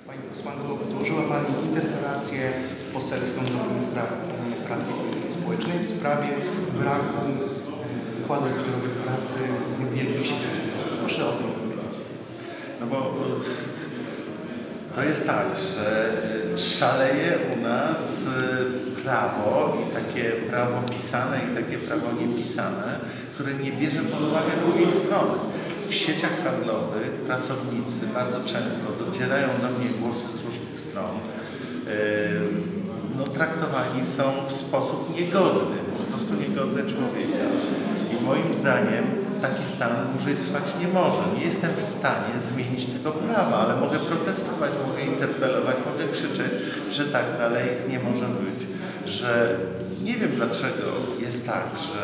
Pani posłanko, złożyła Pani interpelację poselską do ministra pracy i polityki społecznej w sprawie braku układów zbiorowych pracy w wielkich sieciach. Proszę o tym powiedzieć. No bo to jest tak, że szaleje u nas prawo i takie prawo pisane i takie prawo niepisane, które nie bierze pod uwagę drugiej strony. W sieciach handlowych pracownicy bardzo często docierają do mnie głosy z różnych stron. Traktowani są w sposób niegodny, po prostu niegodny człowieka. I moim zdaniem taki stan dłużej trwać nie może. Nie jestem w stanie zmienić tego prawa, ale mogę protestować, mogę interpelować, mogę krzyczeć, że tak dalej nie może być. Że nie wiem dlaczego jest tak, że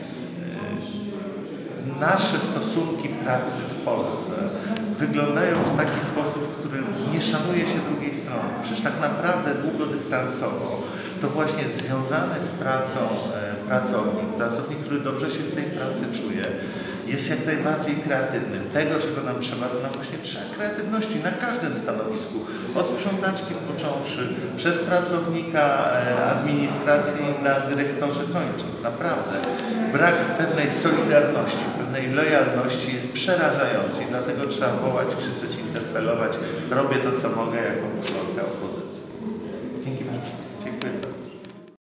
nasze stosunki pracy w Polsce wyglądają w taki sposób, w którym nie szanuje się drugiej strony. Przecież tak naprawdę długodystansowo to właśnie związane z pracą pracownik, który dobrze się w tej pracy czuje, jest jak najbardziej kreatywny. Tego, czego nam trzeba, to nam właśnie trzeba kreatywności na każdym stanowisku. Od sprzątaczki począwszy, przez pracownika administracji na dyrektorze kończąc. Naprawdę. Brak pewnej solidarności, pewnej lojalności jest przerażający i dlatego trzeba wołać, krzyczeć, interpelować. Robię to, co mogę jako posłanka opozycji.